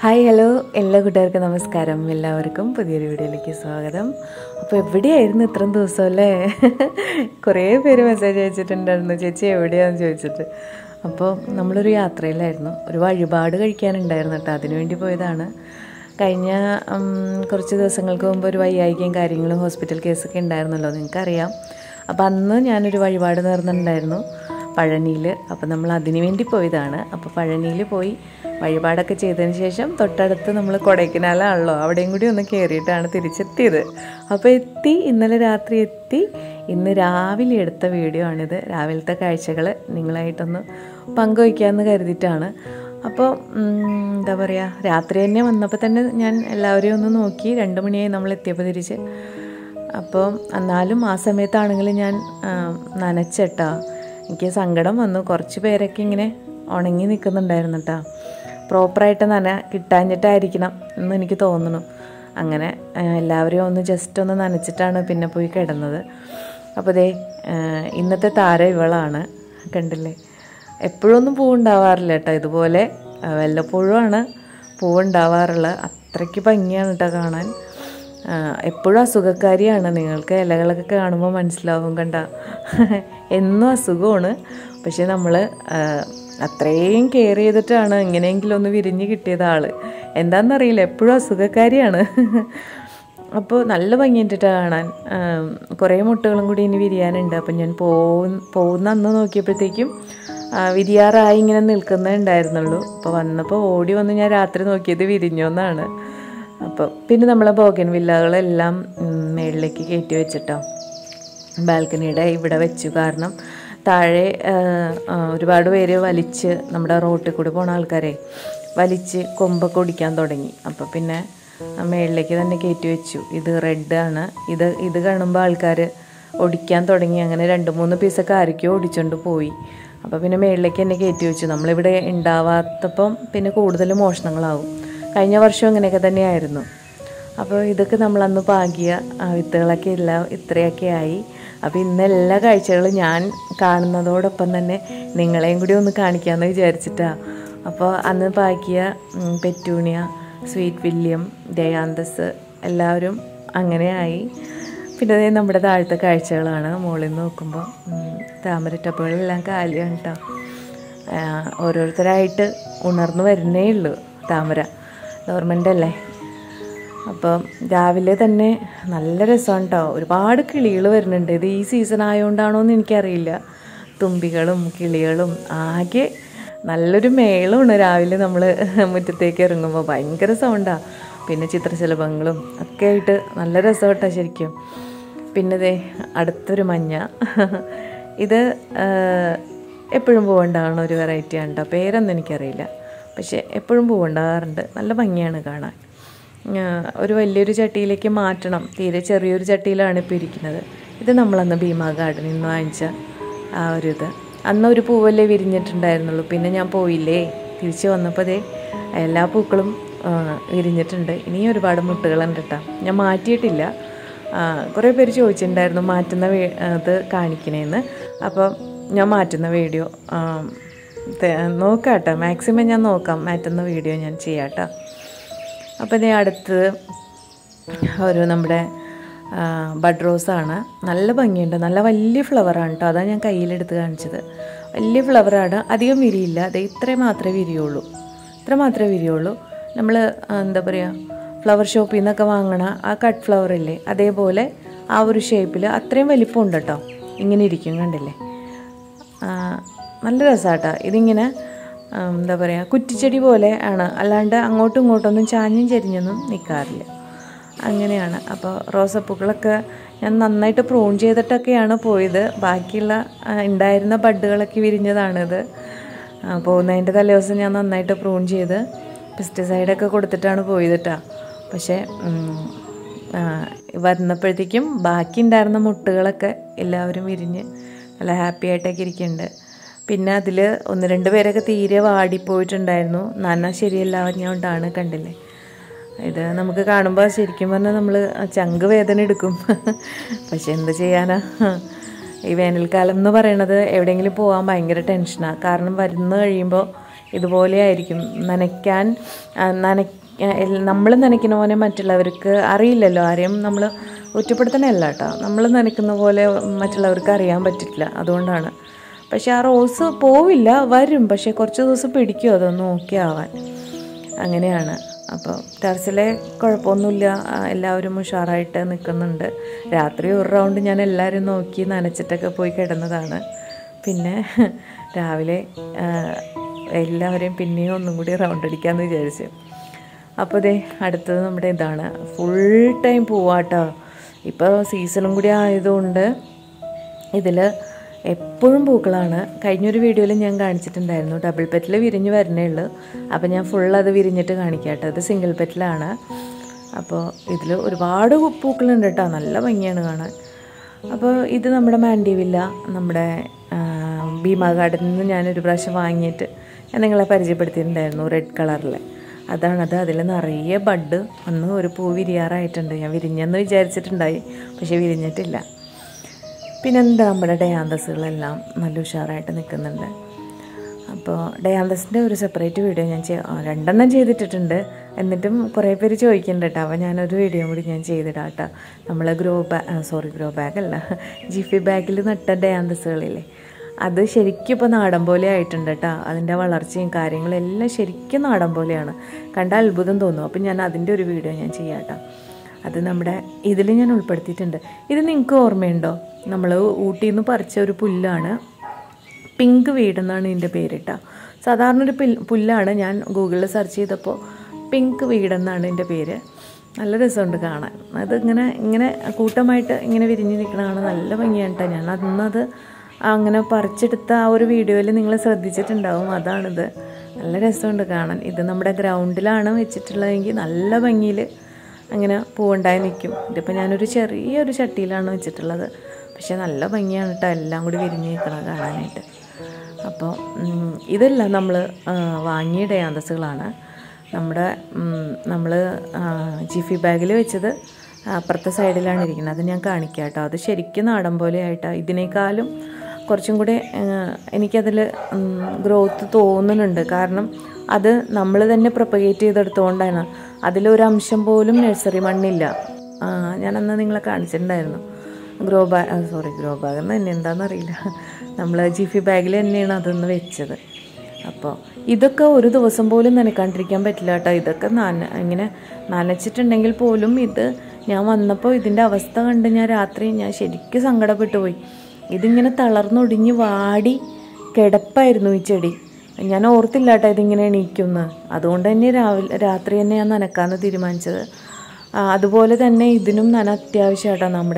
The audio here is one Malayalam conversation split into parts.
ഹായ് ഹലോ എല്ലാ കൂട്ടുകാർക്കും നമസ്കാരം. എല്ലാവർക്കും പുതിയൊരു വീഡിയോയിലേക്ക് സ്വാഗതം. അപ്പോൾ എവിടെയായിരുന്നു ഇത്രയും ദിവസം അല്ലേ? കുറേ പേര് മെസ്സേജ് അയച്ചിട്ടുണ്ടായിരുന്നു, ചേച്ചി എവിടെയാണെന്ന് ചോദിച്ചിട്ട്. അപ്പോൾ നമ്മളൊരു യാത്രയിലായിരുന്നു, ഒരു വഴിപാട് കഴിക്കാനുണ്ടായിരുന്നു കേട്ടോ, അതിനുവേണ്ടി പോയതാണ്. കഴിഞ്ഞ കുറച്ച് ദിവസങ്ങൾക്ക് മുമ്പ് ഒരു വയ്യായികയും കാര്യങ്ങളും ഹോസ്പിറ്റൽ കേസൊക്കെ ഉണ്ടായിരുന്നല്ലോ, നിങ്ങൾക്കറിയാം. അപ്പോൾ അന്ന് ഞാനൊരു വഴിപാട് നേർന്നിട്ടുണ്ടായിരുന്നു പഴനിയിൽ. അപ്പോൾ നമ്മൾ അതിനു വേണ്ടി പോയതാണ്. അപ്പോൾ പഴനിയിൽ പോയി വഴിപാടൊക്കെ ചെയ്തതിന് ശേഷം തൊട്ടടുത്ത് നമ്മൾ കൊടൈക്കനാലാണല്ലോ, അവിടെയും കൂടി ഒന്ന് കയറിയിട്ടാണ് തിരിച്ചെത്തിയത്. അപ്പോൾ ഇന്നലെ രാത്രി എത്തി. ഇന്ന് രാവിലെ എടുത്ത വീഡിയോ ആണിത്. രാവിലത്തെ കാഴ്ചകൾ നിങ്ങളായിട്ടൊന്ന് പങ്കുവയ്ക്കാമെന്ന് കരുതിയിട്ടാണ്. അപ്പോൾ എന്താ പറയുക, രാത്രി തന്നെ വന്നപ്പോൾ തന്നെ ഞാൻ എല്ലാവരെയും ഒന്ന് നോക്കി. 2 മണിയായി നമ്മൾ എത്തിയപ്പോൾ തിരിച്ച്. അപ്പോൾ എന്നാലും ആ സമയത്താണെങ്കിൽ ഞാൻ നനച്ചേട്ടാ, എനിക്ക് സങ്കടം വന്നു. കുറച്ച് പേരൊക്കെ ഇങ്ങനെ ഉണങ്ങി നിൽക്കുന്നുണ്ടായിരുന്നു കേട്ടോ. പ്രോപ്പറായിട്ട് കിട്ടാഞ്ഞിട്ടായിരിക്കണം എന്ന് എനിക്ക് തോന്നുന്നു. അങ്ങനെ എല്ലാവരെയും ഒന്ന് ജസ്റ്റ് ഒന്ന് നനച്ചിട്ടാണ് പിന്നെ പോയി കിടന്നത്. അപ്പോൾ ഇന്നത്തെ താരം ഇവളാണ്, കണ്ടില്ലേ. എപ്പോഴൊന്നും പൂവുണ്ടാവാറില്ല കേട്ടോ, ഇതുപോലെ വല്ലപ്പോഴുമാണ് പൂവുണ്ടാവാറുള്ളത്. അത്രയ്ക്ക് ഭംഗിയാണ് കേട്ടോ കാണാൻ. എപ്പോഴും അസുഖക്കാരിയാണ്, നിങ്ങൾക്ക് ഇലകളൊക്കെ കാണുമ്പോൾ മനസ്സിലാവും. കണ്ട, എന്നും അസുഖമാണ്. പക്ഷെ നമ്മൾ അത്രയും കെയർ ചെയ്തിട്ടാണ് എങ്ങനെയെങ്കിലും ഒന്ന് വിരിഞ്ഞ് കിട്ടിയത്. ആൾ എന്താണെന്നറിയില്ല, എപ്പോഴും അസുഖക്കാരിയാണ്. അപ്പോൾ നല്ല ഭംഗിയിട്ടിട്ടാണ് കാണാൻ. കുറേ മുട്ടകളും കൂടി ഇനി വിരിയാനുണ്ട്. അപ്പം ഞാൻ പോകുന്ന അന്ന് നോക്കിയപ്പോഴത്തേക്കും വിരിയാറായി ഇങ്ങനെ നിൽക്കുന്നുണ്ടായിരുന്നുള്ളൂ. അപ്പോൾ വന്നപ്പോൾ ഓടി വന്ന് ഞാൻ രാത്രി നോക്കിയത് വിരിഞ്ഞോന്നാണ്. അപ്പോൾ പിന്നെ നമ്മളെ ബോഗൻ വില്ലകളെല്ലാം മേളിലേക്ക് കയറ്റി വെച്ചിട്ടോ, ബാൽക്കണിയുടെ ഇവിടെ വെച്ചു. കാരണം താഴെ ഒരുപാട് പേര് വലിച്ച്, നമ്മുടെ റോട്ടിൽ കൂടി പോണ ആൾക്കാരെ വലിച്ച് കൊമ്പൊക്കെ ഒടിക്കാൻ തുടങ്ങി. അപ്പോൾ പിന്നെ മേളിലേക്ക് തന്നെ കയറ്റി വെച്ചു. ഇത് റെഡ് ആണ്. ഇത് കാണുമ്പോൾ ആൾക്കാർ ഒടിക്കാൻ തുടങ്ങി. അങ്ങനെ 2-3 പീസൊക്കെ ആരൊക്കെയോ ഒടിച്ചുകൊണ്ട് പോയി. അപ്പോൾ പിന്നെ മേളിലേക്ക് തന്നെ കയറ്റി വെച്ചു. നമ്മളിവിടെ ഉണ്ടാവാത്തപ്പം പിന്നെ കൂടുതൽ മോഷണങ്ങളാവും. കഴിഞ്ഞ വർഷം ഇങ്ങനെയൊക്കെ തന്നെയായിരുന്നു. അപ്പോൾ ഇതൊക്കെ നമ്മളന്ന് പാകിയ വിത്തുകളൊക്കെ എല്ലാം ഇത്രയൊക്കെ ആയി. അപ്പോൾ ഇന്ന് എല്ലാ കാഴ്ചകളും ഞാൻ കാണുന്നതോടൊപ്പം തന്നെ നിങ്ങളെയും കൂടി ഒന്ന് കാണിക്കാമെന്ന് വിചാരിച്ചിട്ടാണ്. അപ്പോൾ അന്ന് പാകിയ പെറ്റൂണിയ, സ്വീറ്റ് വില്യം, ദയാന്തസ് എല്ലാവരും അങ്ങനെയായി. പിന്നെ നമ്മുടെ താഴത്തെ കാഴ്ചകളാണ്. മുകളിൽ നിന്ന് നോക്കുമ്പോൾ താമര ടബുകളെല്ലാം കാലിയാണ് കേട്ടോ. ഓരോരുത്തരായിട്ട് ഉണർന്നു വരുന്നേ ഉള്ളൂ. താമര ഗവൺമെൻ്റ് അല്ലേ. അപ്പം രാവിലെ തന്നെ നല്ല രസമാണ് കേട്ടോ. ഒരുപാട് കിളികൾ വരുന്നുണ്ട്. ഇത് ഈ സീസൺ ആയതുകൊണ്ടാണോ എന്ന് എനിക്കറിയില്ല. തുമ്പികളും കിളികളും ആകെ നല്ലൊരു മേളമാണ് രാവിലെ നമ്മൾ മുറ്റത്തേക്ക് ഇറങ്ങുമ്പോൾ. ഭയങ്കര സൗണ്ടാണ്. പിന്നെ ചിത്രശലഭങ്ങളും ഒക്കെ ആയിട്ട് നല്ല രസം കേട്ടോ ശരിക്കും. പിന്നെ അടുത്തൊരു മഞ്ഞ, ഇത് എപ്പോഴും പൂവുണ്ടാകുന്ന ഒരു വെറൈറ്റിയാണ് കേട്ടോ. പേരൊന്നും എനിക്കറിയില്ല, പക്ഷേ എപ്പോഴും പൂവുണ്ടാകാറുണ്ട്. നല്ല ഭംഗിയാണ് കാണാൻ. ഒരു വലിയൊരു ചട്ടിയിലേക്ക് മാറ്റണം. തീരെ ചെറിയൊരു ചട്ടിയിലാണ് ഇപ്പോൾ ഇരിക്കുന്നത്. ഇത് നമ്മളന്ന് ഭീമാ ഗാർഡനിൽ നിന്ന് വാങ്ങിച്ച ആ ഒരു ഇത്. അന്നൊരു പൂവല്ലേ വിരിഞ്ഞിട്ടുണ്ടായിരുന്നുള്ളൂ. പിന്നെ ഞാൻ പോയില്ലേ, തിരിച്ച് വന്നപ്പോൾ എല്ലാ പൂക്കളും വിരിഞ്ഞിട്ടുണ്ട്. ഇനിയും ഒരുപാട് മുട്ടുകളുണ്ട് കേട്ടോ. ഞാൻ മാറ്റിയിട്ടില്ല. കുറേ പേര് ചോദിച്ചിട്ടുണ്ടായിരുന്നു മാറ്റുന്ന ഇത് കാണിക്കണേന്ന്. അപ്പം ഞാൻ മാറ്റുന്ന വീഡിയോ നോക്കാം കേട്ടോ. മാക്സിമം ഞാൻ നോക്കാം, മാറ്റുന്ന വീഡിയോ ഞാൻ ചെയ്യാം കേട്ടോ. അപ്പോൾ അടുത്ത് ഒരു നമ്മുടെ ബഡ് റോസാണ്. നല്ല ഭംഗിയുണ്ട്, നല്ല വലിയ ഫ്ലവറാണ് കേട്ടോ. അതാണ് ഞാൻ കയ്യിലെടുത്ത് കാണിച്ചത്. വലിയ ഫ്ലവറാണ്, അധികം വിരിയില്ല. ഇത്ര മാത്രമേ വിരിയുള്ളൂ. നമ്മൾ എന്താ പറയുക, ഫ്ലവർ ഷോപ്പിൽ നിന്നൊക്കെ വാങ്ങണ ആ കട്ട് ഫ്ലവർ ഇല്ലേ, അതേപോലെ ആ ഒരു ഷേപ്പിൽ അത്രയും വലിപ്പമുണ്ട് കേട്ടോ. ഇങ്ങനെ ഇരിക്കും, കണ്ടില്ലേ. നല്ല രസമാട്ടോ. ഇതിങ്ങനെ എന്താ പറയുക, കുറ്റിച്ചെടി പോലെ ആണ്, അല്ലാണ്ട് അങ്ങോട്ടും ഇങ്ങോട്ടൊന്നും ചാഞ്ഞും ചെരിഞ്ഞൊന്നും നിൽക്കാറില്ല. അങ്ങനെയാണ്. അപ്പോൾ റോസപ്പൂക്കളൊക്കെ ഞാൻ നന്നായിട്ട് പ്രൂൺ ചെയ്തിട്ടൊക്കെയാണ് പോയത്. ബാക്കിയുള്ള ഉണ്ടായിരുന്ന ബഡ്ഡുകളൊക്കെ വിരിഞ്ഞതാണിത്. പോകുന്നതിൻ്റെ തലേദിവസം ഞാൻ നന്നായിട്ട് പ്രൂൺ ചെയ്ത് പെസ്റ്റിസൈഡൊക്കെ കൊടുത്തിട്ടാണ് പോയത് കേട്ടോ. പക്ഷേ വന്നപ്പോഴത്തേക്കും ബാക്കി ഉണ്ടായിരുന്ന മുട്ടുകളൊക്കെ എല്ലാവരും വിരിഞ്ഞ് നല്ല ഹാപ്പി ആയിട്ടൊക്കെ ഇരിക്കുന്നുണ്ട്. പിന്നെ അതിൽ 1-2 പേരൊക്കെ തീരെ വാടിപ്പോയിട്ടുണ്ടായിരുന്നു. നന ശരിയല്ലാഞ്ഞുകൊണ്ടാണ്, കണ്ടില്ലേ. ഇത് നമുക്ക് കാണുമ്പോൾ ശരിക്കും പറഞ്ഞാൽ നമ്മൾ ചങ്ക് വേദന എടുക്കും. പക്ഷെ എന്ത് ചെയ്യാനാ, ഈ വേനൽക്കാലം എന്ന് പറയണത് എവിടെയെങ്കിലും പോകാൻ ഭയങ്കര ടെൻഷനാണ്. കാരണം വരുന്ന കഴിയുമ്പോൾ ഇതുപോലെ ആയിരിക്കും. നനയ്ക്കാൻ നമ്മൾ നനയ്ക്കുന്ന പോലെ മറ്റുള്ളവർക്ക് അറിയില്ലല്ലോ. ആരെയും നമ്മൾ കുറ്റപ്പെടുത്തണമല്ല കേട്ടോ. നമ്മൾ നനയ്ക്കുന്ന പോലെ മറ്റുള്ളവർക്ക് അറിയാൻ പറ്റില്ല, അതുകൊണ്ടാണ്. പക്ഷേ ആ റോസ് പോവില്ല, വരും. പക്ഷേ കുറച്ച് ദിവസം പിടിക്കും അതൊന്ന് ഓക്കെ ആവാൻ. അങ്ങനെയാണ്. അപ്പോൾ ടെറസിലെ കുഴപ്പമൊന്നുമില്ല, എല്ലാവരും ഉഷാറായിട്ട് നിൽക്കുന്നുണ്ട്. രാത്രി ഒരു റൗണ്ട് ഞാൻ എല്ലാവരും നോക്കി നനച്ചിട്ടൊക്കെ പോയി കിടന്നതാണ്. പിന്നെ രാവിലെ എല്ലാവരെയും പിന്നെയും ഒന്നും കൂടി റൗണ്ട് അടിക്കാമെന്ന് വിചാരിച്ചു. അപ്പോൾ ദേ അടുത്തത് നമ്മുടെ ഇതാണ്. ഫുൾ ടൈം പൂവാട്ടോ. ഇപ്പോൾ സീസണും കൂടി ആയതുകൊണ്ട് ഇതിൽ എപ്പോഴും പൂക്കളാണ്. കഴിഞ്ഞൊരു വീഡിയോയിൽ ഞാൻ കാണിച്ചിട്ടുണ്ടായിരുന്നു, ഡബിൾ പെറ്റിൽ വിരിഞ്ഞ് വരണേ ഉള്ളൂ. അപ്പോൾ ഞാൻ ഫുൾ അത് വിരിഞ്ഞിട്ട് കാണിക്കാം കേട്ടോ. ഇത് സിംഗിൾ പെറ്റിലാണ്. അപ്പോൾ ഇതിൽ ഒരുപാട് പൂക്കളുണ്ട് കേട്ടോ, നല്ല ഭംഗിയാണ് കാണാൻ. അപ്പോൾ ഇത് നമ്മുടെ മാൻഡിവില്ല, നമ്മുടെ ഭീമാ ഗാർഡനിൽ നിന്ന് ഞാനൊരു പ്രാവശ്യം വാങ്ങിയിട്ട് ഞാൻ നിങ്ങളെ പരിചയപ്പെടുത്തിയിട്ടുണ്ടായിരുന്നു, റെഡ് കളറിൽ. അതാണത്. അതിൽ നിറയെ ബഡ് അന്ന് ഒരു പൂ വിരിയാറായിട്ടുണ്ട്. ഞാൻ വിരിഞ്ഞെന്ന് വിചാരിച്ചിട്ടുണ്ടായി, പക്ഷേ വിരിഞ്ഞിട്ടില്ല. പിന്നെ എന്താ നമ്മുടെ ഡയാന്തസുകളെല്ലാം നല്ല ഉഷാറായിട്ട് നിൽക്കുന്നുണ്ട്. അപ്പോൾ ഡയാന്തസിൻ്റെ ഒരു സെപ്പറേറ്റ് വീഡിയോ ഞാൻ 2 ചെയ്തിട്ടിട്ടുണ്ട്. എന്നിട്ടും കുറേ പേര് ചോദിക്കുന്നുണ്ട് കേട്ടോ. അപ്പോൾ ഞാനൊരു വീഡിയോ കൂടി ഞാൻ ചെയ്തിടാം കേട്ടോ. നമ്മൾ ഗ്രോ ബാഗല്ല, ജിഫി ബാഗിൽ നട്ട ഡയാന്തസുകളില്ലേ, അത് ശരിക്കും ഇപ്പോൾ നാടൻ പോലെ ആയിട്ടുണ്ട് കേട്ടോ. അതിൻ്റെ വളർച്ചയും കാര്യങ്ങളും എല്ലാം ശരിക്കും നാടൻ പോലെയാണ്. കണ്ട അത്ഭുതം തോന്നും. അപ്പം ഞാൻ അതിൻ്റെ ഒരു വീഡിയോ ഞാൻ ചെയ്യാം കേട്ടോ. അത് നമ്മുടെ ഇതിൽ ഞാൻ ഉൾപ്പെടുത്തിയിട്ടുണ്ട്. ഇത് നിങ്ങൾക്ക് ഓർമ്മയുണ്ടോ? നമ്മൾ ഊട്ടിയിൽ നിന്ന് പറിച്ച ഒരു പുല്ലാണ്, പിങ്ക് വീടെന്നാണ് ഇതിൻ്റെ പേര് കേട്ടോ. സാധാരണ ഒരു പുല്ലാണ്. ഞാൻ ഗൂഗിളിൽ സെർച്ച് ചെയ്തപ്പോൾ പിങ്ക് വീടെന്നാണ് ഇതിൻ്റെ പേര്. നല്ല രസമുണ്ട് കാണാൻ. ഇങ്ങനെ കൂട്ടമായിട്ട് ഇങ്ങനെ വിരിഞ്ഞ് നിൽക്കണതാണ്, നല്ല ഭംഗിയാണ് കേട്ടോ. ഞാൻ അന്നത് അങ്ങനെ പറിച്ചെടുത്ത ആ ഒരു വീഡിയോയിൽ നിങ്ങൾ ശ്രദ്ധിച്ചിട്ടുണ്ടാവും. അതാണിത്. നല്ല രസമുണ്ട് കാണാൻ. ഇത് നമ്മുടെ ഗ്രൗണ്ടിലാണ് വെച്ചിട്ടുള്ളതെങ്കിൽ നല്ല ഭംഗിയിൽ അങ്ങനെ പൂവുണ്ടായി നിൽക്കും. ഇതിപ്പോൾ ഞാനൊരു ചെറിയൊരു ചട്ടിയിലാണ് വെച്ചിട്ടുള്ളത്. പക്ഷേ നല്ല ഭംഗിയാണ് കേട്ടോ, എല്ലാം കൂടി വിരിഞ്ഞ് നിൽക്കണം കാണാനായിട്ട്. അപ്പോൾ ഇതെല്ലാം നമ്മൾ വാങ്ങിയ ഡയാന്തസുകളാണ്. നമ്മൾ ജിഫി ബാഗിൽ വെച്ചത് അപ്പുറത്തെ സൈഡിലാണ് ഇരിക്കുന്നത്. അത് ഞാൻ കാണിക്കാം കേട്ടോ. അത് ശരിക്കും നാടൻ പോലെ ആയിട്ടാണ്. ഇതിനേക്കാളും കുറച്ചും കൂടെ എനിക്കതിൽ ഗ്രോത്ത് തോന്നുന്നുണ്ട്. കാരണം അത് നമ്മൾ തന്നെ പ്രൊപ്പഗേറ്റ് ചെയ്തെടുത്തുകൊണ്ടാണ്. അതിലൊരംശം പോലും നഴ്സറി മണ്ണില്ല. ഞാനന്ന് നിങ്ങളെ കാണിച്ചിട്ടുണ്ടായിരുന്നു. ഗ്രോ ബാഗ് എന്ന് തന്നെ എന്താണെന്നറിയില്ല, നമ്മൾ ജിഫി ബാഗിൽ തന്നെയാണ് അതൊന്ന് വെച്ചത്. അപ്പോൾ ഇതൊക്കെ ഒരു ദിവസം പോലും നനക്കാണ്ടിരിക്കാൻ പറ്റില്ല കേട്ടോ. ഇതൊക്കെ ഇങ്ങനെ നനച്ചിട്ടുണ്ടെങ്കിൽ പോലും ഇത് ഞാൻ വന്നപ്പോൾ ഇതിൻ്റെ അവസ്ഥ കണ്ട് രാത്രി ഞാൻ ശരിക്കും സങ്കടപ്പെട്ടു പോയി. ഇതിങ്ങനെ തളർന്നൊടിഞ്ഞ് വാടി കിടപ്പായിരുന്നു ഈ ചെടി. ഞാൻ ഓർത്തില്ല കേട്ടോ ഇതിങ്ങനെ എണീക്കുമെന്ന്. അതുകൊണ്ട് തന്നെ രാത്രി തന്നെ ഞാൻ നനക്കാമെന്ന് തീരുമാനിച്ചത്. അതുപോലെ തന്നെ ഇതിനും അത്യാവശ്യം കേട്ടോ. നമ്മുടെ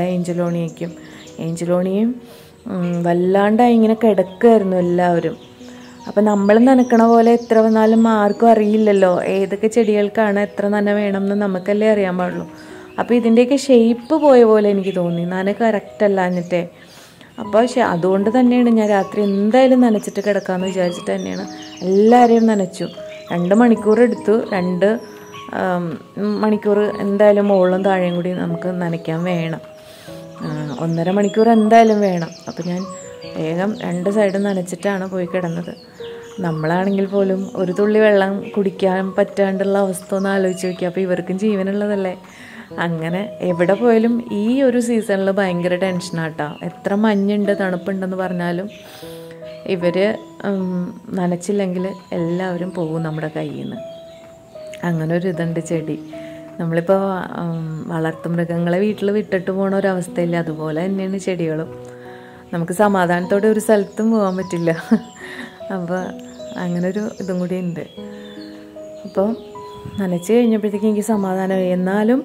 ഏഞ്ചലോണിയും വല്ലാണ്ടായി ഇങ്ങനെ കിടക്കുമായിരുന്നു എല്ലാവരും. അപ്പം നമ്മൾ നനക്കണ പോലെ എത്ര വന്നാലും ആർക്കും അറിയില്ലല്ലോ ഏതൊക്കെ ചെടികൾക്കാണ് എത്ര നന വേണമെന്ന് നമുക്കല്ലേ അറിയാൻ പാടുള്ളൂ. അപ്പോൾ ഇതിൻ്റെയൊക്കെ ഷേപ്പ് പോയ പോലെ എനിക്ക് തോന്നി, നന കറക്റ്റല്ല എന്നിട്ടേ. അപ്പോൾ അതുകൊണ്ട് തന്നെയാണ് ഞാൻ രാത്രി എന്തായാലും നനച്ചിട്ട് കിടക്കാമെന്ന് വിചാരിച്ചിട്ട് തന്നെയാണ് എല്ലാവരെയും നനച്ചു. 2 മണിക്കൂർ എടുത്തു. 2 മണിക്കൂർ എന്തായാലും മുകളിലും താഴെയും കൂടി നമുക്ക് നനയ്ക്കാൻ വേണം. 1.5 മണിക്കൂർ എന്തായാലും വേണം. അപ്പോൾ ഞാൻ വേഗം 2 സൈഡും നനച്ചിട്ടാണ് പോയി കിടന്നത്. നമ്മളാണെങ്കിൽ പോലും ഒരു തുള്ളി വെള്ളം കുടിക്കാൻ പറ്റാണ്ടുള്ള അവസ്ഥ ഒന്ന് ആലോചിച്ച് നോക്കി. അപ്പോൾ ഇവർക്കും ജീവനുള്ളതല്ലേ. അങ്ങനെ എവിടെ പോയാലും ഈ ഒരു സീസണിൽ ഭയങ്കര ടെൻഷനാട്ടോ. എത്ര മഞ്ഞുണ്ട് തണുപ്പുണ്ടെന്ന് പറഞ്ഞാലും ഇവർ നനച്ചില്ലെങ്കിൽ എല്ലാവരും പോകും നമ്മുടെ കയ്യിൽ നിന്ന്. അങ്ങനെ ഒരു ഇതുണ്ട് ചെടി. നമ്മളിപ്പോൾ വളർത്തുമൃഗങ്ങളെ വീട്ടിൽ വിട്ടിട്ട് പോകണ ഒരവസ്ഥയില്ല, അതുപോലെ തന്നെയാണ് ചെടികളും. നമുക്ക് സമാധാനത്തോടെ ഒരു സ്ഥലത്തും പോകാൻ പറ്റില്ല. അപ്പോൾ അങ്ങനൊരു ഇതും കൂടി ഉണ്ട്. അപ്പോൾ നനച്ച് കഴിഞ്ഞപ്പോഴത്തേക്കും എനിക്ക് സമാധാനമായി. എന്നാലും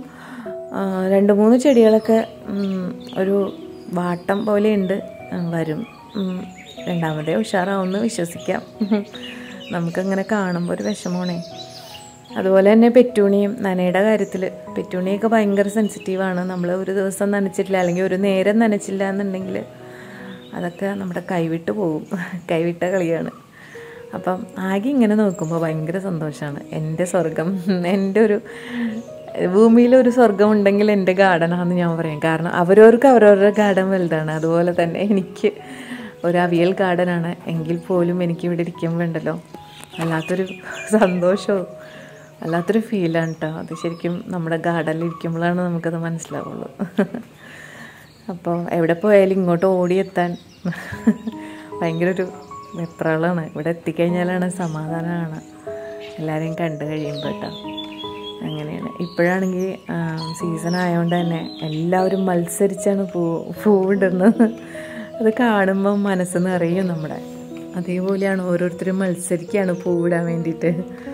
2-3 ചെടികളൊക്കെ ഒരു വാട്ടം പോലെയുണ്ട്, വരും. രണ്ടാമതേ ഉഷാറാവുമെന്ന് വിശ്വസിക്കാം. നമുക്കങ്ങനെ കാണുമ്പോൾ ഒരു വിഷമമാണേ. അതുപോലെ തന്നെ പെറ്റൂണിയും നനയുടെ കാര്യത്തിൽ പെറ്റൂണിയൊക്കെ ഭയങ്കര സെൻസിറ്റീവാണ്. നമ്മൾ ഒരു ദിവസം നനച്ചിട്ടില്ല അല്ലെങ്കിൽ ഒരു നേരം നനച്ചില്ല എന്നുണ്ടെങ്കിൽ അതൊക്കെ നമ്മുടെ കൈവിട്ട് പോകും. കൈവിട്ട കളിയാണ്. അപ്പം ആകെ ഇങ്ങനെ നോക്കുമ്പോൾ ഭയങ്കര സന്തോഷമാണ്. എൻ്റെ സ്വർഗം, എൻ്റെ ഒരു ഭൂമിയിലൊരു സ്വർഗം ഉണ്ടെങ്കിൽ എൻ്റെ ഗാർഡനാണെന്ന് ഞാൻ പറയും. കാരണം അവരവരുടെ ഗാർഡൻ വലുതാണ്. അതുപോലെ തന്നെ എനിക്ക് ഒരു അവിയൽ ഗാർഡനാണ്. എങ്കിൽ പോലും എനിക്ക് ഇവിടെ ഇരിക്കാൻ വേണ്ടല്ലോ, വല്ലാത്തൊരു സന്തോഷവും വല്ലാത്തൊരു ഫീലാണ് കേട്ടോ. അത് ശരിക്കും നമ്മുടെ ഗാർഡനിൽ ഇരിക്കുമ്പോഴാണ് നമുക്കത് മനസ്സിലാവുള്ളൂ. അപ്പോൾ എവിടെ പോയാലും ഇങ്ങോട്ട് ഓടിയെത്താൻ ഭയങ്കര ഒരു വെപ്രാളമാണ്. ഇവിടെ എത്തിക്കഴിഞ്ഞാലാണ് സമാധാനമാണ് എല്ലാവരെയും കണ്ടു കഴിയുമ്പോൾ കേട്ടോ. അങ്ങനെയാണ്. ഇപ്പോഴാണെങ്കിൽ സീസൺ ആയതുകൊണ്ട് തന്നെ എല്ലാവരും മത്സരിച്ചാണ് പൂവിടുന്നത്. അത് കാണുമ്പോൾ മനസ്സ് നിറയും നമ്മുടെ. അതേപോലെയാണ് ഓരോരുത്തരും മത്സരിക്കുകയാണ് പൂവിടാൻ വേണ്ടിയിട്ട്.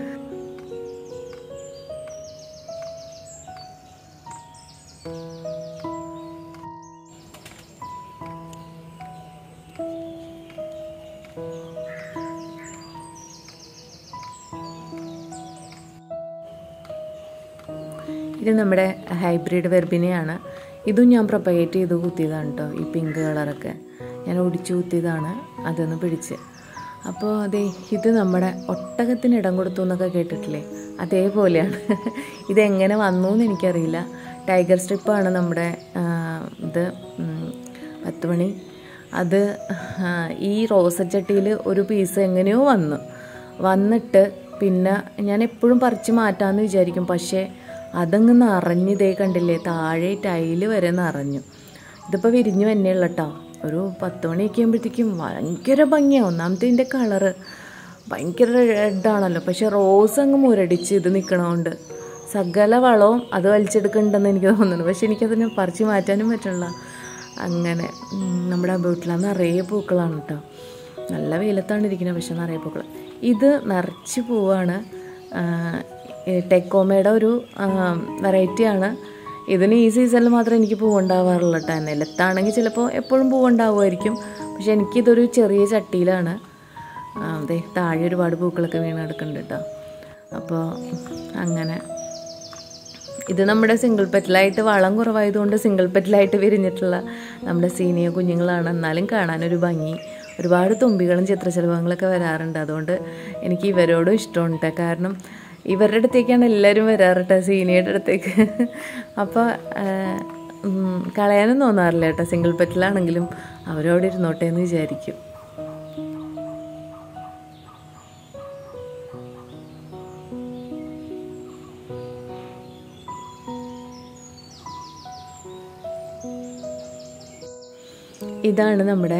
ഇത് നമ്മുടെ ഹൈബ്രിഡ് വെർബിനെയാണ്. ഇതും ഞാൻ പ്രൊപ്പഗേറ്റ് ചെയ്ത് കുത്തിയതാണ് കേട്ടോ. ഈ പിങ്ക് കളറൊക്കെ ഞാൻ ഒടിച്ചു കുത്തിയതാണ്, അതൊന്ന് പിടിച്ച്. അപ്പോൾ അതെ, ഇത് നമ്മുടെ ഒട്ടകത്തിന് ഇടം കൊടുത്തു എന്നൊക്കെ കേട്ടിട്ടില്ലേ, അതേപോലെയാണ്. ഇതെങ്ങനെ വന്നു എന്ന് എനിക്കറിയില്ല. ടൈഗർ സ്ട്രിപ്പാണ് നമ്മുടെ ഇത് 10 മണി. അത് ഈ റോസച്ചട്ടിയിൽ ഒരു പീസ് എങ്ങനെയോ വന്നിട്ട് പിന്നെ ഞാൻ എപ്പോഴും പറിച്ച് മാറ്റാമെന്ന് വിചാരിക്കും. പക്ഷേ അതങ്ങ് നിറഞ്ഞിതേ കണ്ടില്ലേ, താഴെ ടൈല് വരെ നിറഞ്ഞു. ഇതിപ്പോൾ വിരിഞ്ഞു തന്നെയുള്ള കേട്ടോ. ഒരു 10 മണിയൊക്കെ ആകുമ്പോഴത്തേക്കും ഭയങ്കര ഭംഗിയാണ്. ഒന്നാമത്തെ ഇതിൻ്റെ കളറ് ഭയങ്കര റെഡാണല്ലോ, പക്ഷെ റോസ് അങ്ങ് മുരടിച്ച് ഇത് നിൽക്കണോണ്ട് സകല വളവും അത് വലിച്ചെടുക്കുന്നുണ്ടെന്ന് എനിക്ക് തോന്നുന്നു. പക്ഷെ എനിക്കതിനെ പറിച്ച് മാറ്റാനും പറ്റില്ല. അങ്ങനെ നമ്മുടെ വീട്ടിൽ നിറയെ പൂക്കളാണ് കേട്ടോ. നല്ല വെയിലത്താണ് ഇരിക്കുന്നത്, പക്ഷെ നിറയെ പൂക്കൾ. ഇത് നിറച്ച് പൂവാണ്. ടെക്കോമയുടെ ഒരു വെറൈറ്റിയാണ്. ഇതിന് ഈ സീസണിൽ മാത്രമേ എനിക്ക് പൂവുണ്ടാവാറുള്ളൂ കേട്ടോ. നിലത്താണെങ്കിൽ ചിലപ്പോൾ എപ്പോഴും പൂവുണ്ടാവുമായിരിക്കും. പക്ഷെ എനിക്കിതൊരു ചെറിയ ചട്ടിയിലാണ്. അതെ, താഴെ ഒരുപാട് പൂക്കളൊക്കെ വീണ് കിടക്കുന്നുണ്ട് കേട്ടോ. അപ്പോൾ അങ്ങനെ ഇത് നമ്മുടെ സിംഗിൾ പെറ്റലായിട്ട് വളം കുറവായതുകൊണ്ട് സിംഗിൾ പെറ്റലായിട്ട് വിരിഞ്ഞിട്ടുള്ള നമ്മുടെ സീനിയ കുഞ്ഞുങ്ങളാണ്. എന്നാലും കാണാനൊരു ഭംഗി. ഒരുപാട് തുമ്പികളും ചിത്രശലഭങ്ങളൊക്കെ വരാറുണ്ട്. അതുകൊണ്ട് എനിക്ക് ഇവരോടും ഇഷ്ടമുണ്ട്. കാരണം ഇവരുടെ അടുത്തേക്കാണ് എല്ലാവരും വരാറ് കേട്ടോ, സീനിയയുടെ അടുത്തേക്ക്. അപ്പോൾ കളയാനും തോന്നാറില്ല കേട്ടോ. സിംഗിൾ പെറ്റലാണെങ്കിലും അവരോട് ഇരുന്നോട്ടെ എന്ന് വിചാരിക്കും. ഇതാണ് നമ്മുടെ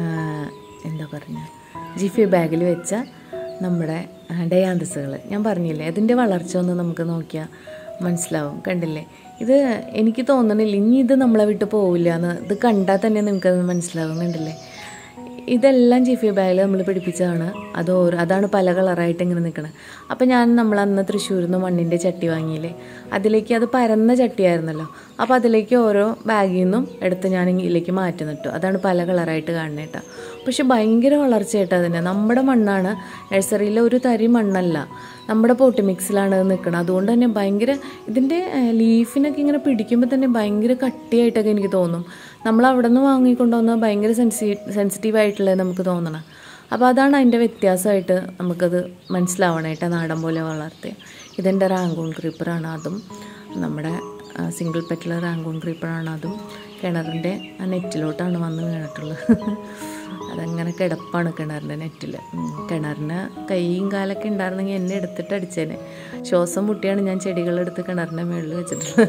എന്താ പറയുക, ജിഫി ബാഗിൽ വെച്ച നമ്മുടെ ഡയാന്തസുകൾ. ഞാൻ പറഞ്ഞില്ലേ, അതിൻ്റെ വളർച്ച ഒന്ന് നമുക്ക് നോക്കിയാൽ മനസ്സിലാവും. കണ്ടില്ലേ, ഇത് എനിക്ക് തോന്നണില്ല ഇനി ഇത് നമ്മളെ വിട്ട് പോവില്ല എന്ന്. ഇത് കണ്ടാൽ തന്നെ നിങ്ങൾക്കത് മനസ്സിലാവും. കണ്ടില്ലേ, ഇതെല്ലാം ജിഫി ബാഗിൽ നമ്മൾ പിടിപ്പിച്ചതാണ്. അതാണ് പല കളറായിട്ട് ഇങ്ങനെ നിൽക്കുന്നത്. അപ്പോൾ നമ്മൾ അന്ന് തൃശ്ശൂരിൽ നിന്ന് മണ്ണിൻ്റെ ചട്ടി വാങ്ങിയില്ലേ, അതിലേക്ക് അത് പരന്ന ചട്ടിയായിരുന്നല്ലോ. അപ്പോൾ അതിലേക്ക് ഓരോ ബാഗിൽ നിന്നും എടുത്ത് ഞാൻ ഇതിലേക്ക് മാറ്റി നട്ടു. അതാണ് പല കളറായിട്ട് കാണുന്നത് കേട്ടോ. പക്ഷെ ഭയങ്കര വളർച്ചയായിട്ട് അതിന്. നമ്മുടെ മണ്ണാണ്, നഴ്സറിയിലെ ഒരു തരി മണ്ണല്ല, നമ്മുടെ പോട്ടി മിക്സിലാണ് നിൽക്കുന്നത്. അതുകൊണ്ട് തന്നെ ഭയങ്കര ഇതിൻ്റെ ലീഫിനൊക്കെ ഇങ്ങനെ പിടിക്കുമ്പോൾ തന്നെ ഭയങ്കര കട്ടിയായിട്ടൊക്കെ എനിക്ക് തോന്നും. നമ്മൾ അവിടെ നിന്ന് വാങ്ങിക്കൊണ്ടുവന്നാൽ ഭയങ്കര സെൻസിറ്റീവായിട്ടുള്ളത് നമുക്ക് തോന്നണം. അപ്പോൾ അതാണ് അതിൻ്റെ വ്യത്യാസമായിട്ട് നമുക്കത് മനസ്സിലാവണമായിട്ട് നാടൻ പോലെ വളർത്തിയ. ഇതെൻ്റെ റാങ്കൂൺ ക്രീപ്പറാണ്. അതും നമ്മുടെ സിംഗിൾ പെറ്റൽ റാങ്കൂൺ ക്രീപ്പറാണ്. അതും കിണറിൻ്റെ നെറ്റിലോട്ടാണ് വന്ന് വീണിട്ടുള്ളത്. അതങ്ങനെ കിടപ്പാണ് കിണറിൻ്റെ നെറ്റിൽ. കിണറിന് കൈയും കാലൊക്കെ ഉണ്ടായിരുന്നെങ്കിൽ എന്നെ എടുത്തിട്ട് അടിച്ചേനെ. ശ്വാസം മുട്ടിയാണ് ഞാൻ ചെടികളെടുത്ത് കിണറിൻ്റെ മുകളിൽ വെച്ചിട്ടുള്ളത്.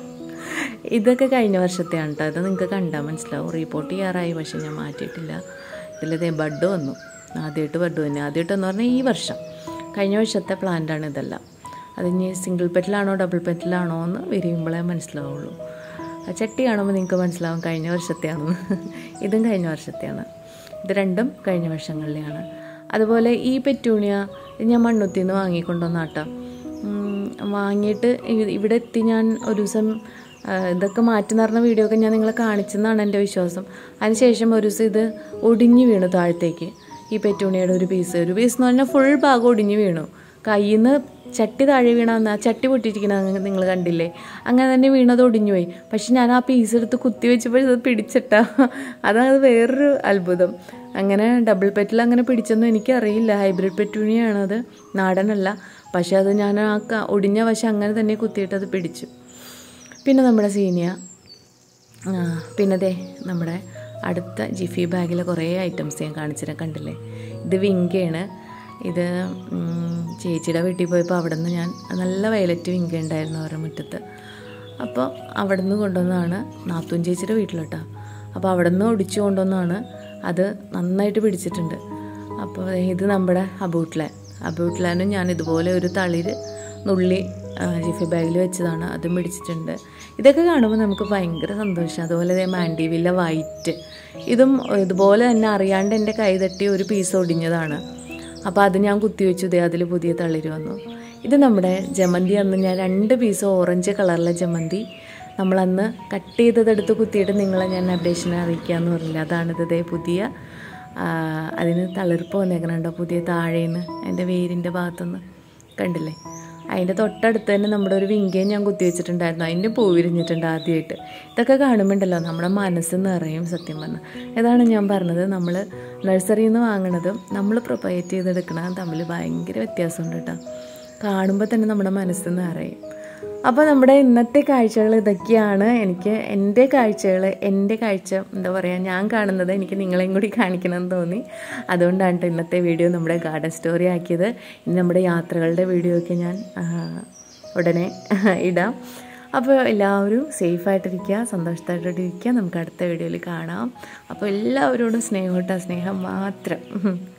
ഇതൊക്കെ കഴിഞ്ഞ വർഷത്തെയാണ് കേട്ടോ. അത് നിങ്ങൾക്ക് കണ്ടാൽ മനസ്സിലാവും. റിപ്പോർട്ട് ചെയ്യാറായി, പക്ഷെ ഞാൻ മാറ്റിയിട്ടില്ല. ഇതിലതേ ബഡ് വന്നു. ആദ്യമായിട്ട് ബഡ് തന്നെ. ആദ്യമായിട്ടെന്ന് പറഞ്ഞാൽ ഈ വർഷം, കഴിഞ്ഞ വർഷത്തെ പ്ലാന്റാണ് ഇതെല്ലാം. അതിന് സിംഗിൾ പെറ്റലാണോ ഡബിൾ പെറ്റലാണോ എന്ന് വിരിയുമ്പോഴേ മനസ്സിലാവുള്ളൂ. ആ ചട്ടി കാണുമ്പോൾ നിങ്ങൾക്ക് മനസ്സിലാവും കഴിഞ്ഞ വർഷത്തെയാണെന്ന്. ഇതും കഴിഞ്ഞ വർഷത്തെയാണ്. ഇത് രണ്ടും കഴിഞ്ഞ വർഷങ്ങളിലെയാണ്. അതുപോലെ ഈ പെറ്റൂണിയ ഞാൻ മണ്ണുത്തിൽ നിന്ന് വാങ്ങിക്കൊണ്ടുവന്നാട്ടോ. വാങ്ങിയിട്ട് ഇവിടെ എത്തി ഞാൻ ഒരു ദിവസം ഇതൊക്കെ മാറ്റി നിറഞ്ഞ വീഡിയോ ഒക്കെ ഞാൻ നിങ്ങളെ കാണിച്ചെന്നാണ് എൻ്റെ വിശ്വാസം. അതിനുശേഷം ഒരു ദിവസം ഇത് ഒടിഞ്ഞു വീണു താഴത്തേക്ക്. ഈ പെറ്റൂണിയുടെ ഒരു പീസ് എന്ന് പറഞ്ഞാൽ ഫുൾ ഭാഗം ഒടിഞ്ഞു വീണു. കയ്യിൽ നിന്ന് ചട്ടി താഴെ വീണമെന്ന്, ആ ചട്ടി പൊട്ടിയിരിക്കണത് നിങ്ങൾ കണ്ടില്ലേ, അങ്ങനെ തന്നെ വീണത് ഒടിഞ്ഞു പോയി. പക്ഷെ ഞാൻ ആ പീസ് എടുത്ത് കുത്തി വെച്ചപ്പോൾ ഇത് പിടിച്ചിട്ടാ. അതാണ് വേറൊരു അത്ഭുതം. അങ്ങനെ ഡബിൾ പെറ്റിൽ അങ്ങനെ പിടിച്ചൊന്നും എനിക്കറിയില്ല. ഹൈബ്രിഡ് പെറ്റൂണിയാണത്, നാടനല്ല. പക്ഷെ അത് ഞാൻ ആ ഒടിഞ്ഞ വശം അങ്ങനെ തന്നെ കുത്തിയിട്ട് അത് പിടിച്ചു. പിന്നെ നമ്മുടെ സീനിയ, പിന്നെ ദേ നമ്മുടെ അടുത്ത ജിഫി ബാഗിലെ കുറേ ഐറ്റംസ് ഞാൻ കാണിച്ചിട്ട് കണ്ടില്ലേ. ഇത് വിങ്കയാണ്. ഇത് ചേച്ചിയുടെ വീട്ടിൽ പോയപ്പോൾ അവിടെ നിന്ന് ഞാൻ നല്ല വയലറ്റ് വിങ്ക ഉണ്ടായിരുന്നു അവരുടെ മുറ്റത്ത്. അപ്പോൾ അവിടെ നിന്ന് കൊണ്ടുവന്നതാണ്, നാത്തൂൻ ചേച്ചിയുടെ വീട്ടിലോട്ടാ. അപ്പോൾ അവിടെ നിന്ന് ഒടിച്ചു കൊണ്ടുവന്നാണ്. അത് നന്നായിട്ട് പിടിച്ചിട്ടുണ്ട്. അപ്പോൾ ഇത് നമ്മുടെ അബൂട്ട്ലാനും ഞാൻ ഇതുപോലെ ഒരു തളിര് നുള്ളി ജിഫി ബാഗിൽ വെച്ചതാണ്, അതും പിടിച്ചിട്ടുണ്ട്. ഇതൊക്കെ കാണുമ്പോൾ നമുക്ക് ഭയങ്കര സന്തോഷം. അതുപോലെ മാൻഡിവില്ല വൈറ്റ്, ഇതും ഇതുപോലെ തന്നെ അറിയാണ്ട് എൻ്റെ കൈ തട്ടി ഒരു പീസ് ഒടിഞ്ഞതാണ്. അപ്പോൾ അത് ഞാൻ കുത്തിവെച്ചു, അതിൽ പുതിയ തളിര് വന്നു. ഇത് നമ്മുടെ ജമന്തി, അന്ന് ഞാൻ 2 പീസ് ഓറഞ്ച് കളറിലെ ജമന്തി നമ്മളന്ന് കട്ട് ചെയ്തതെടുത്ത് കുത്തിയിട്ട് നിങ്ങളെ ഞാൻ അപ്ഡേഷനെ അറിയിക്കാമെന്ന് പറഞ്ഞില്ല. അതാണിത് പുതിയ, അതിന് തളിർപ്പ് വന്നേക്കണുണ്ടോ പുതിയ താഴേന്ന്, അതിൻ്റെ വേരിൻ്റെ ഭാഗത്തുനിന്ന് കണ്ടില്ലേ. അതിൻ്റെ തൊട്ടടുത്ത് തന്നെ നമ്മുടെ ഒരു വിങ്കയും ഞാൻ കുത്തിവെച്ചിട്ടുണ്ടായിരുന്നു, അതിൻ്റെ പൂ വിരിഞ്ഞിട്ടുണ്ട് ആദ്യമായിട്ട്. ഇതൊക്കെ കാണുമ്പോണ്ടല്ലോ നമ്മുടെ മനസ്സ് നിറയും സത്യം പറഞ്ഞാൽ. ഇതാണ് ഞാൻ പറഞ്ഞത്, നമ്മൾ നഴ്സറിയിൽ നിന്ന് വാങ്ങണതും നമ്മൾ പ്രൊപ്പറേറ്റ് ചെയ്തെടുക്കണതും തമ്മിൽ ഭയങ്കര വ്യത്യാസമുണ്ട് കേട്ടോ. കാണുമ്പോൾ തന്നെ നമ്മുടെ മനസ്സ് നിറയും. അപ്പോൾ നമ്മുടെ ഇന്നത്തെ കാഴ്ചകൾ ഇതൊക്കെയാണ്. എനിക്ക് എൻ്റെ കാഴ്ച എന്താ പറയുക, ഞാൻ കാണുന്നത് എനിക്ക് നിങ്ങളെയും കൂടി കാണിക്കണമെന്ന് തോന്നി. അതുകൊണ്ടാണ് ഇന്നത്തെ വീഡിയോ നമ്മുടെ ഗാർഡൻ സ്റ്റോറി ആക്കിയത്. ഇനി നമ്മുടെ യാത്രകളുടെ വീഡിയോ ഒക്കെ ഞാൻ ഉടനെ ഇടാം. അപ്പോൾ എല്ലാവരും സേഫായിട്ടിരിക്കുക, സന്തോഷത്തോട്ടിരിക്കുക. നമുക്ക് അടുത്ത വീഡിയോയിൽ കാണാം. അപ്പോൾ എല്ലാവരോടും സ്നേഹം മാത്രം.